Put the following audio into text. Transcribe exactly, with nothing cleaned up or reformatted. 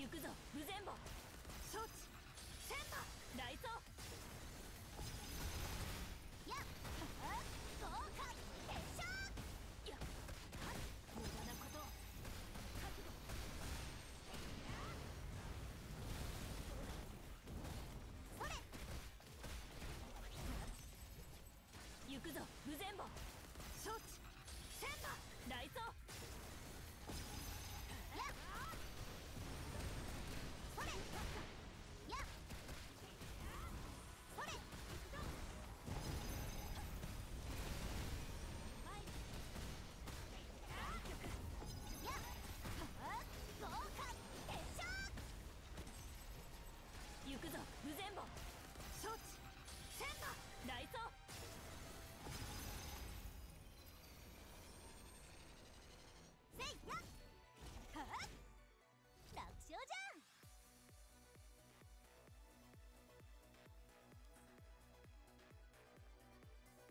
くぞ無全棒。承知。戦馬雷奏。やっ豪華決勝。やっ無駄なこと覚悟。それ行くぞ無全棒。